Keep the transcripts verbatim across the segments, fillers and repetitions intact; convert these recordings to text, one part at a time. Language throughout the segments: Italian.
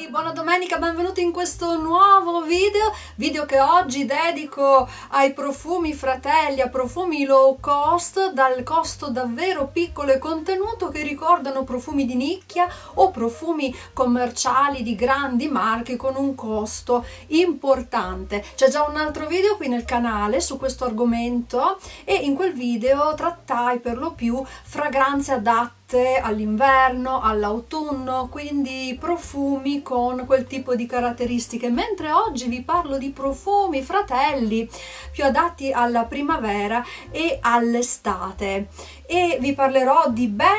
Buona domenica, benvenuti in questo nuovo video, video che oggi dedico ai profumi Fratelli, a profumi low cost, dal costo davvero piccolo e contenuto, che ricordano profumi di nicchia o profumi commerciali di grandi marche con un costo importante. C'è già un altro video qui nel canale su questo argomento e in quel video trattai per lo più fragranze adatte all'inverno, all'autunno, quindi profumi con quel tipo di caratteristiche, mentre oggi vi parlo di profumi Fratelli più adatti alla primavera e all'estate e vi parlerò di ben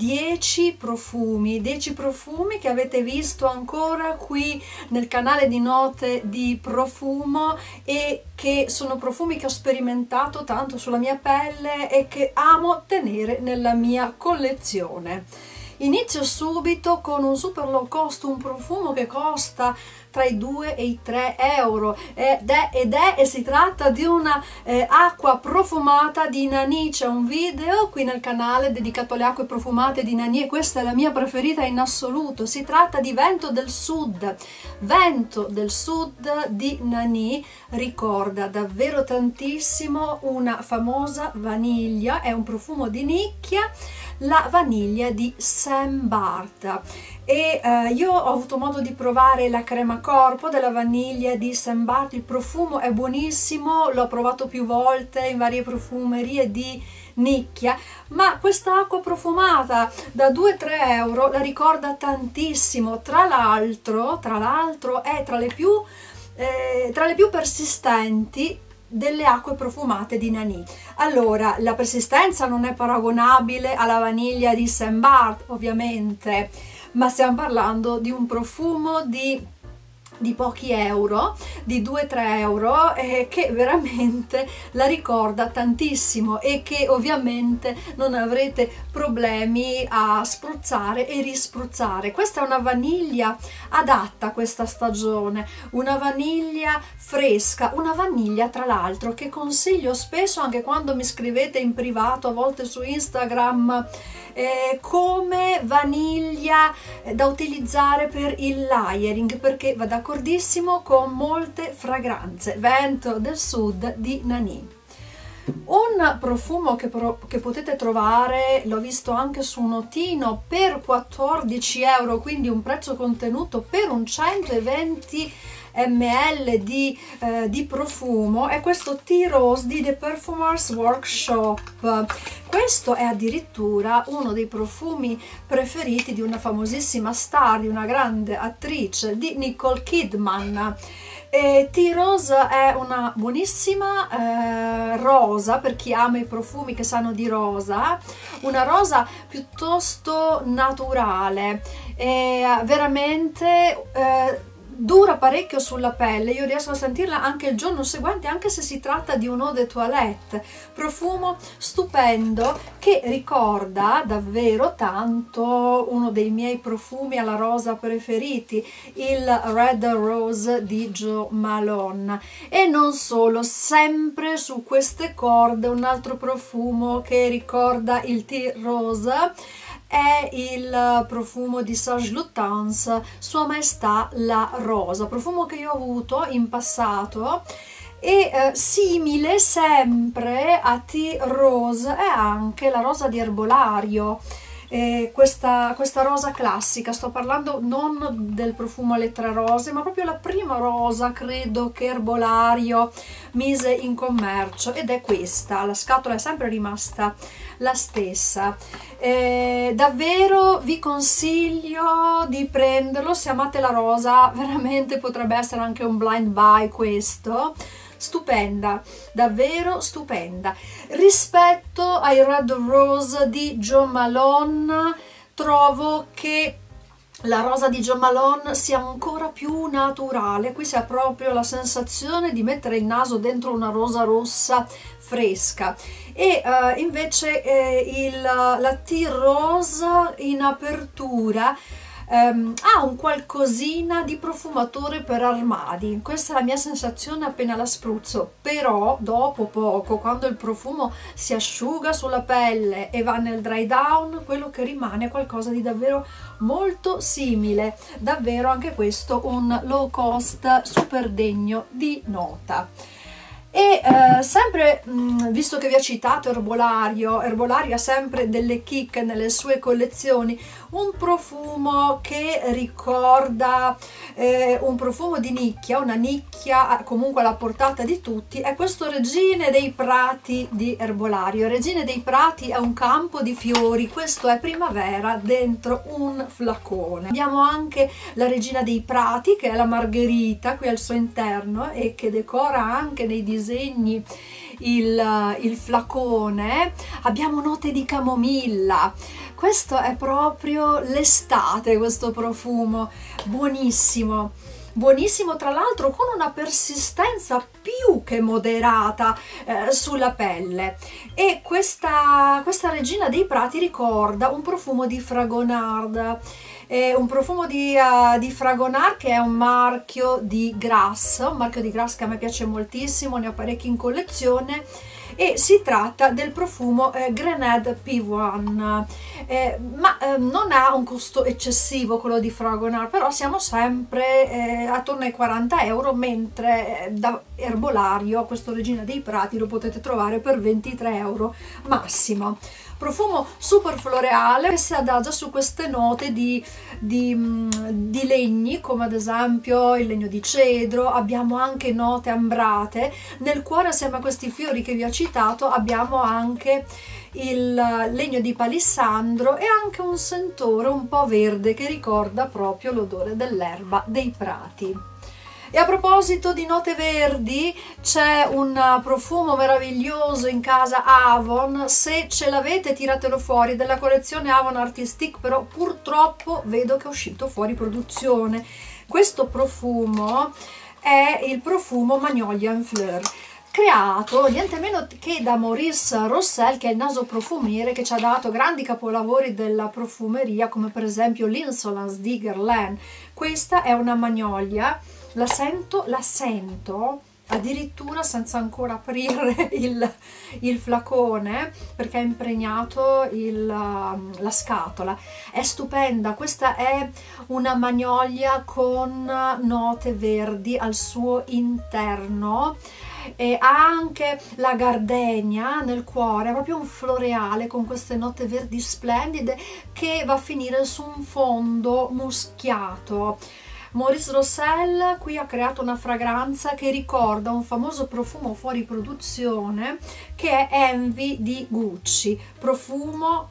dieci profumi, dieci profumi che avete visto ancora qui nel canale di note di profumo e che sono profumi che ho sperimentato tanto sulla mia pelle e che amo tenere nella mia collezione. Inizio subito con un super low cost, un profumo che costa tra i due e i tre euro ed è, ed è e si tratta di una eh, acqua profumata di Nani. C'è un video qui nel canale dedicato alle acque profumate di Nani e questa è la mia preferita in assoluto. Si tratta di Vento del Sud. Vento del Sud di Nani ricorda davvero tantissimo una famosa vaniglia, è un profumo di nicchia, la vaniglia di Saint Barth. E eh, io ho avuto modo di provare la crema corpo della vaniglia di Saint Barth, il profumo è buonissimo, l'ho provato più volte in varie profumerie di nicchia, ma questa acqua profumata da due tre euro la ricorda tantissimo. Tra l'altro, tra l'altro è tra le più, eh, tra le più persistenti delle acque profumate di Nani. Allora, la persistenza non è paragonabile alla vaniglia di Saint Barth, ovviamente, ma stiamo parlando di un profumo di di pochi euro, di due tre euro, eh, che veramente la ricorda tantissimo e che ovviamente non avrete problemi a spruzzare e rispruzzare. Questa è una vaniglia adatta a questa stagione, una vaniglia fresca, una vaniglia tra l'altro che consiglio spesso anche quando mi scrivete in privato, a volte su Instagram, eh, come vaniglia eh, da utilizzare per il layering, perché va d'accordissimo con molte fragranze. Vento del Sud di Nani. Un profumo che, pro, che potete trovare, l'ho visto anche su Notino, per quattordici euro, quindi un prezzo contenuto per un centoventi millilitri di, eh, di profumo, è questo Tea Rose di The Perfumers Workshop. Questo è addirittura uno dei profumi preferiti di una famosissima star, di una grande attrice, di Nicole Kidman. E Tea Rose è una buonissima eh, rosa, per chi ama i profumi che sanno di rosa, una rosa piuttosto naturale e veramente eh, dura parecchio sulla pelle. Io riesco a sentirla anche il giorno seguente, anche se si tratta di un eau de toilette. Profumo stupendo che ricorda davvero tanto uno dei miei profumi alla rosa preferiti, il Red Rose di Jo Malone. E non solo, sempre su queste corde un altro profumo che ricorda il Tea Rose è il profumo di Serge Lutens, Sua Maestà la Rosa, profumo che io ho avuto in passato e eh, simile sempre a Tea Rose è anche la rosa di Erbolario. Eh, questa, questa rosa classica, sto parlando non del profumo alle tre rose, ma proprio la prima rosa credo che Erbolario mise in commercio, ed è questa. La scatola è sempre rimasta la stessa. Eh, davvero vi consiglio di prenderlo se amate la rosa, veramente potrebbe essere anche un blind buy questo. Stupenda, davvero stupenda. Rispetto ai Red Rose di Jo Malone, trovo che la rosa di Jo Malone sia ancora più naturale. Qui si ha proprio la sensazione di mettere il naso dentro una rosa rossa fresca. E uh, invece eh, il, la Tea Rose in apertura ehm, ha un qualcosina di profumatore per armadi. Questa è la mia sensazione appena la spruzzo, però dopo poco, quando il profumo si asciuga sulla pelle e va nel dry down, quello che rimane è qualcosa di davvero molto simile. Davvero anche questo un low cost super degno di nota. E eh, sempre mh, visto che vi ho citato Herbolario, Herbolario ha sempre delle chicche nelle sue collezioni. Un profumo che ricorda eh, un profumo di nicchia, una nicchia comunque alla portata di tutti, è questo Regine dei Prati di Herbolario. Regine dei Prati è un campo di fiori, questo è primavera dentro un flacone. Abbiamo anche la Regina dei Prati, che è la Margherita qui al suo interno e che decora anche nei disegni il, il flacone. Abbiamo note di camomilla. Questo è proprio l'estate, questo profumo, buonissimo. Buonissimo, tra l'altro con una persistenza più che moderata eh, sulla pelle. E questa, questa Regina dei Prati ricorda un profumo di Fragonard, eh, un profumo di, uh, di Fragonard che è un marchio di Grasse, un marchio di Grasse che a me piace moltissimo, ne ho parecchi in collezione. E si tratta del profumo eh, Grenade P uno, eh, ma eh, non ha un costo eccessivo quello di Fragonard, però siamo sempre eh, attorno ai quaranta euro, mentre eh, da Herbolario questo Regina dei Prati lo potete trovare per ventitré euro massimo. Profumo super floreale che si adagia su queste note di, di, di legni, come ad esempio il legno di cedro. Abbiamo anche note ambrate. Nel cuore, assieme a questi fiori che vi ho citato, abbiamo anche il legno di palissandro e anche un sentore un po' verde che ricorda proprio l'odore dell'erba dei prati. E a proposito di note verdi, c'è un profumo meraviglioso in casa Avon. Se ce l'avete tiratelo fuori, della collezione Avon Artistic, però purtroppo vedo che è uscito fuori produzione. Questo profumo è il profumo Magnolia en Fleur, creato niente meno che da Maurice Rossel, che è il naso profumiere che ci ha dato grandi capolavori della profumeria, come per esempio l'Insolence di Guerlain. Questa è una magnolia. La sento, la sento addirittura senza ancora aprire il, il flacone, perché è impregnato il, la scatola. È stupenda, questa è una magnolia con note verdi al suo interno. E ha anche la gardenia nel cuore, è proprio un floreale con queste note verdi splendide che va a finire su un fondo muschiato. Maurice Rossel qui ha creato una fragranza che ricorda un famoso profumo fuori produzione che è Envy di Gucci, profumo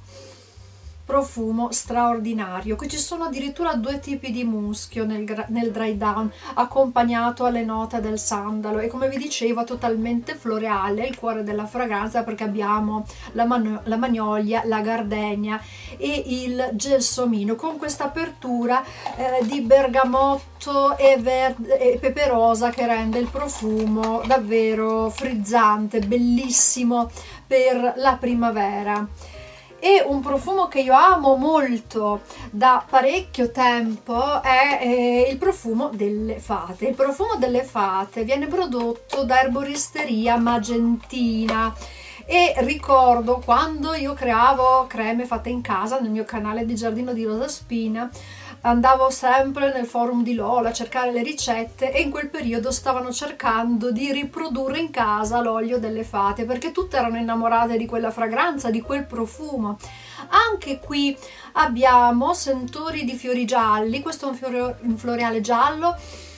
profumo straordinario. Qui ci sono addirittura due tipi di muschio nel, nel dry down, accompagnato alle note del sandalo, e come vi dicevo totalmente floreale il cuore della fragranza, perché abbiamo la, man la magnolia, la gardenia e il gelsomino, con questa apertura eh, di bergamotto e, e pepe rosa che rende il profumo davvero frizzante, bellissimo per la primavera. E un profumo che io amo molto da parecchio tempo è eh, il profumo delle fate. Il profumo delle fate viene prodotto da Erboristeria Magentina e ricordo quando io creavo creme fatte in casa nel mio canale di Giardino di Rosaspina, andavo sempre nel forum di Lola a cercare le ricette, e in quel periodo stavano cercando di riprodurre in casa l'olio delle fate, perché tutte erano innamorate di quella fragranza, di quel profumo. Anche qui abbiamo sentori di fiori gialli. Questo è un, fiore, un floreale giallo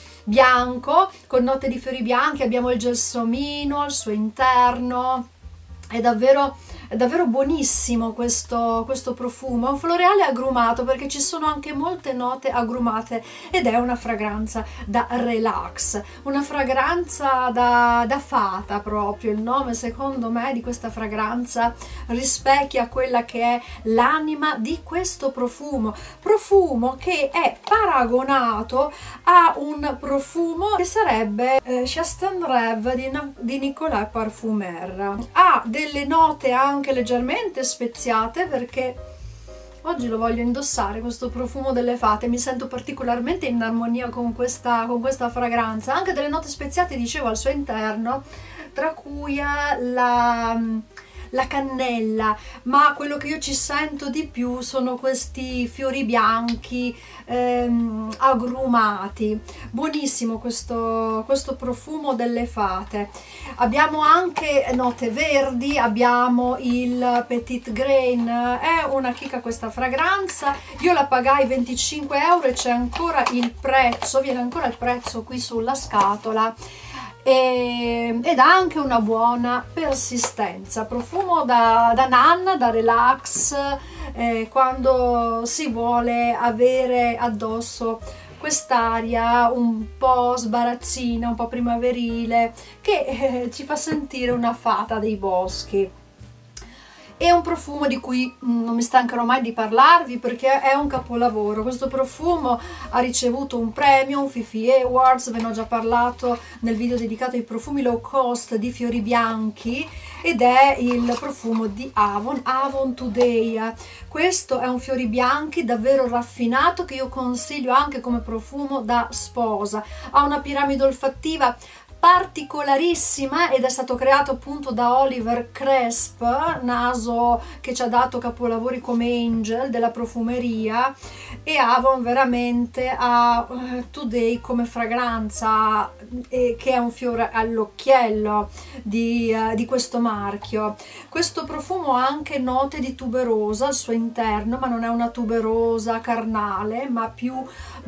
bianco con note di fiori bianchi, abbiamo il gelsomino al suo interno. È davvero, è davvero buonissimo questo, questo profumo. È un floreale agrumato perché ci sono anche molte note agrumate ed è una fragranza da relax, una fragranza da, da fata proprio. Il nome secondo me di questa fragranza rispecchia quella che è l'anima di questo profumo, profumo che è paragonato a un profumo che sarebbe eh, Chasten Rêve di, di Nicolas Parfumer. Ha delle note anche leggermente speziate perché Oggi lo voglio indossare questo profumo delle fate, mi sento particolarmente in armonia con questa, con questa fragranza, anche delle note speziate dicevo al suo interno, tra cui la, la cannella, ma quello che io ci sento di più sono questi fiori bianchi ehm, agrumati. Buonissimo questo, questo profumo delle fate. Abbiamo anche note verdi, abbiamo il Petit Grain, è una chicca questa fragranza, io la pagai venticinque euro e c'è ancora il prezzo, viene ancora il prezzo qui sulla scatola. E, ed ha anche una buona persistenza, profumo da, da nanna, da relax, eh, quando si vuole avere addosso quest'aria un po' sbarazzina, un po' primaverile, che eh, ci fa sentire una fata dei boschi. È un profumo di cui non mi stancherò mai di parlarvi perché è un capolavoro. Questo profumo ha ricevuto un premio, un Fifi Awards, ve ne ho già parlato nel video dedicato ai profumi low cost di fiori bianchi, ed è il profumo di Avon, Avon Today. Questo è un fiori bianchi davvero raffinato che io consiglio anche come profumo da sposa. Ha una piramide olfattiva particolarissima ed è stato creato appunto da Oliver Cresp, naso che ci ha dato capolavori come Angel della profumeria, e Avon veramente ha uh, Today come fragranza, eh, che è un fiore all'occhiello di, uh, di questo marchio. Questo profumo ha anche note di tuberosa al suo interno, ma non è una tuberosa carnale, ma più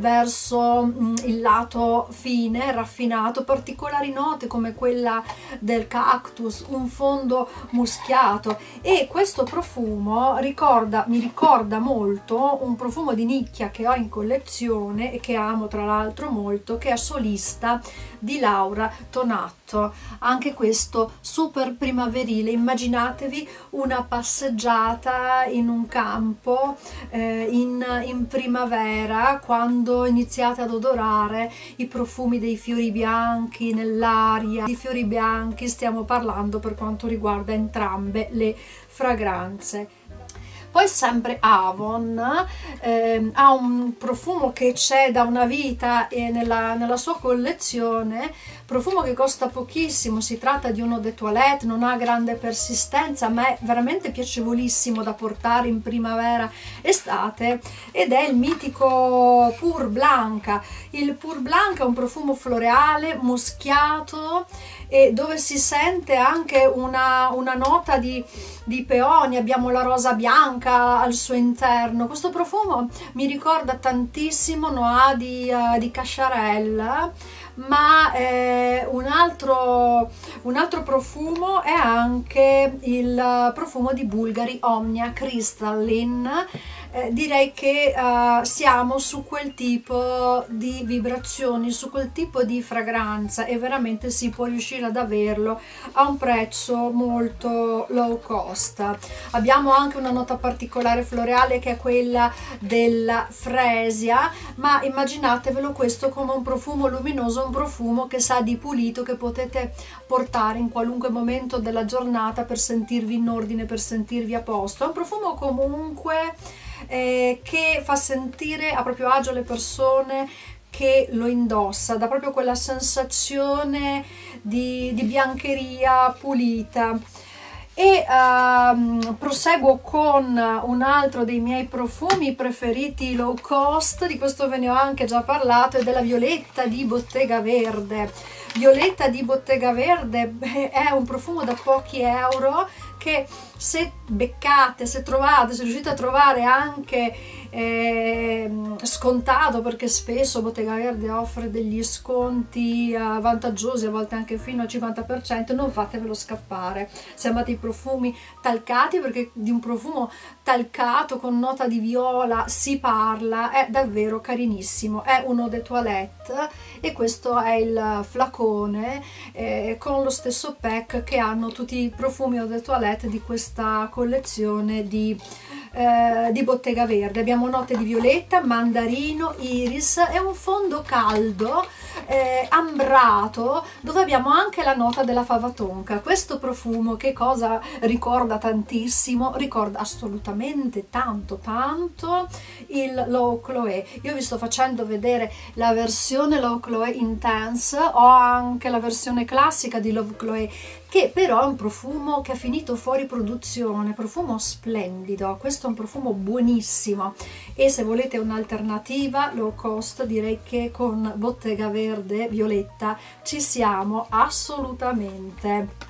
verso mm, il lato fine, raffinato, particolari note come quella del cactus, un fondo muschiato, e questo profumo ricorda, mi ricorda molto un profumo di nicchia che ho in collezione e che amo tra l'altro molto, che è Solista di Laura Tonatto. Anche questo super primaverile, immaginatevi una passeggiata in un campo eh, in, in primavera, quando iniziate ad odorare i profumi dei fiori bianchi nell'aria. Di fiori bianchi stiamo parlando per quanto riguarda entrambe le fragranze. Poi sempre Avon eh, ha un profumo che c'è da una vita e nella, nella sua collezione, profumo che costa pochissimo, si tratta di un eau de toilette, non ha grande persistenza ma è veramente piacevolissimo da portare in primavera estate, ed è il mitico Pour Blanca. Il Pour Blanca è un profumo floreale, muschiato, e dove si sente anche una, una nota di, di peony, abbiamo la rosa bianca al suo interno. Questo profumo mi ricorda tantissimo Noix di, uh, di Cacharel, ma eh, un, altro, un altro profumo è anche il profumo di Bulgari Omnia Crystalline. Eh, direi che uh, siamo su quel tipo di vibrazioni, su quel tipo di fragranza, e veramente si può riuscire ad averlo a un prezzo molto low cost. Abbiamo anche una nota particolare floreale che è quella della fresia, ma immaginatevelo questo come un profumo luminoso, un profumo che sa di pulito, che potete portare in qualunque momento della giornata per sentirvi in ordine, per sentirvi a posto. È un profumo comunque eh, che fa sentire a proprio agio le persone che lo indossa, dà proprio quella sensazione di, di biancheria pulita. E um, proseguo con un altro dei miei profumi preferiti low cost, di questo ve ne ho anche già parlato, ed è la Violetta di Bottega Verde. Violetta di Bottega Verde beh, è un profumo da pochi euro che se beccate, se trovate, se riuscite a trovare anche eh, scontato, perché spesso Bottega Verde offre degli sconti eh, vantaggiosi, a volte anche fino al cinquanta per cento, non fatevelo scappare se amate i profumi talcati, perché di un profumo talcato con nota di viola si parla, è davvero carinissimo. È un eau de toilette e questo è il flacone eh, con lo stesso pack che hanno tutti i profumi eau de toilette di questa collezione di eh, di Bottega Verde. Abbiamo note di violetta, mandarino, iris e un fondo caldo eh, ambrato, dove abbiamo anche la nota della fava tonka. Questo profumo che cosa ricorda tantissimo? Ricorda assolutamente tanto tanto il L'Eau Chloé. Io vi sto facendo vedere la versione L'Eau Chloé Intense, ho anche la versione classica di L'Eau Chloé, che però è un profumo che è finito fuori produzione, profumo splendido. Questo è un profumo buonissimo, e se volete un'alternativa low cost, direi che con Bottega Verde Violetta ci siamo assolutamente.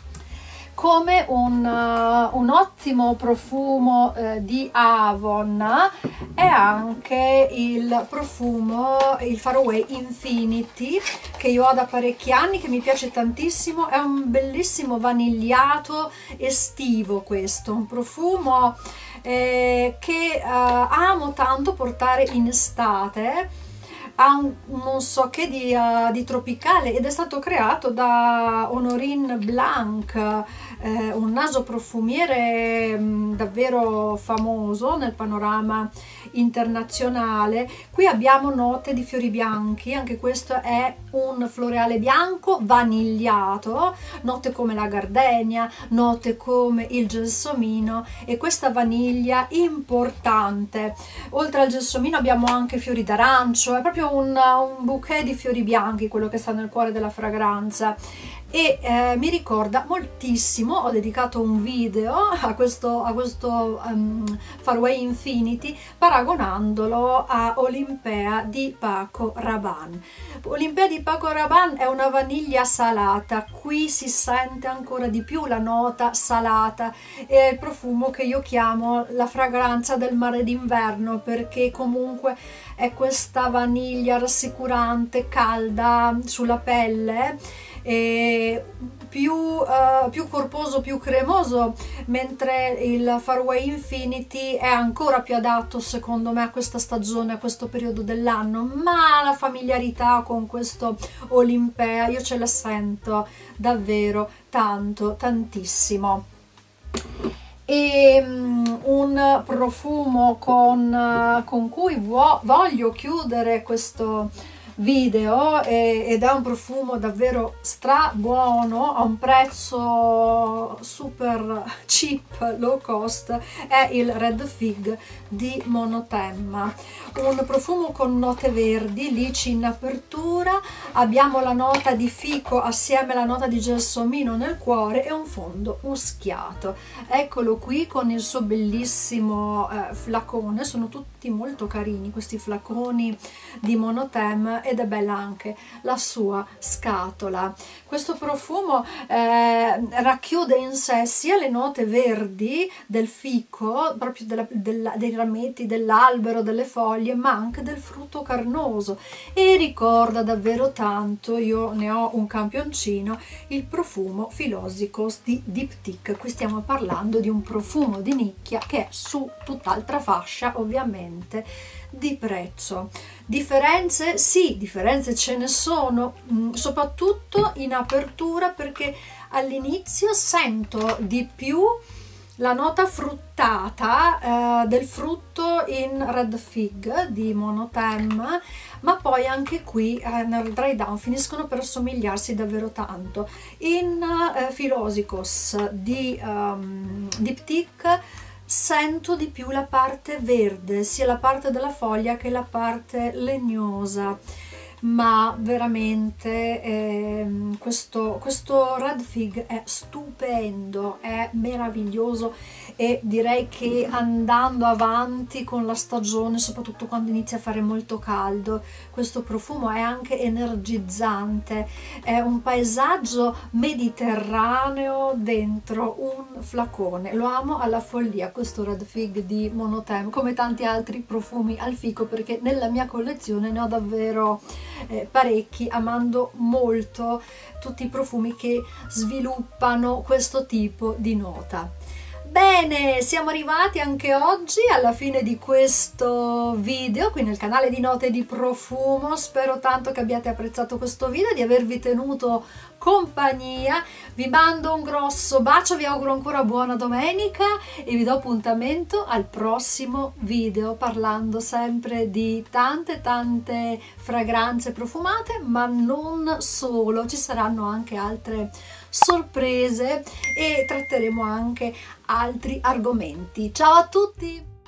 Come un, uh, un ottimo profumo uh, di Avon è anche il profumo, il Faraway Infinity, che io ho da parecchi anni, che mi piace tantissimo. È un bellissimo vanigliato estivo, questo, un profumo eh, che uh, amo tanto portare in estate. Ha un, non so che di, uh, di tropicale, ed è stato creato da Honorine Blanc, eh, un naso profumiere mh, davvero famoso nel panorama internazionale. Qui abbiamo note di fiori bianchi, anche questo è un floreale bianco vanigliato, note come la gardenia, note come il gelsomino e questa vaniglia importante. Oltre al gelsomino abbiamo anche fiori d'arancio, è proprio un, un bouquet di fiori bianchi quello che sta nel cuore della fragranza. E eh, mi ricorda moltissimo, ho dedicato un video a questo, a questo um, Faraway Infinity paragonandolo a Olympea di Paco Rabanne. Olympea di Paco Rabanne è una vaniglia salata, qui si sente ancora di più la nota salata, è il profumo che io chiamo la fragranza del mare d'inverno, perché comunque è questa vaniglia rassicurante, calda sulla pelle, e più, uh, più corposo, più cremoso, mentre il Faraway Infinity è ancora più adatto secondo me a questa stagione, a questo periodo dell'anno. Ma la familiarità con questo Olympea io ce la sento davvero tanto, tantissimo. E um, un profumo con, uh, con cui vo voglio chiudere questo video, eh, ed è un profumo davvero stra buono a un prezzo super cheap, low cost, è il Red Fig di Monothème, un profumo con note verdi, lici in apertura, abbiamo la nota di fico assieme alla nota di gelsomino nel cuore e un fondo muschiato. Eccolo qui con il suo bellissimo eh, flacone, sono tutti molto carini questi flaconi di Monothème, ed è bella anche la sua scatola. Questo profumo eh, racchiude in sé sia le note verdi del fico, proprio della, della, dei rametti dell'albero, delle foglie, ma anche del frutto carnoso, e ricorda davvero tanto, io ne ho un campioncino, il profumo Philosicos di Diptyque. Qui stiamo parlando di un profumo di nicchia che è su tutt'altra fascia ovviamente di prezzo. Differenze? Sì, differenze ce ne sono, mh, soprattutto in apertura, perché all'inizio sento di più la nota fruttata eh, del frutto in Red Fig di Monothème, ma poi anche qui eh, nel dry down finiscono per assomigliarsi davvero tanto. In eh, Philosicos di um, Diptyque sento di più la parte verde, sia la parte della foglia che la parte legnosa, ma veramente eh, questo, questo Red Fig è stupendo, è meraviglioso, e direi che andando avanti con la stagione, soprattutto quando inizia a fare molto caldo, questo profumo è anche energizzante, è un paesaggio mediterraneo dentro un flacone. Lo amo alla follia questo Red Fig di Monothème, come tanti altri profumi al fico, perché nella mia collezione ne ho davvero Eh, parecchi, amando molto tutti i profumi che sviluppano questo tipo di nota. Bene, siamo arrivati anche oggi alla fine di questo video qui nel canale di Note di Profumo. Spero tanto che abbiate apprezzato questo video, di avervi tenuto compagnia. Vi mando un grosso bacio, vi auguro ancora buona domenica e vi do appuntamento al prossimo video, parlando sempre di tante tante fragranze profumate, ma non solo, ci saranno anche altre sorprese e tratteremo anche altri argomenti. Ciao a tutti!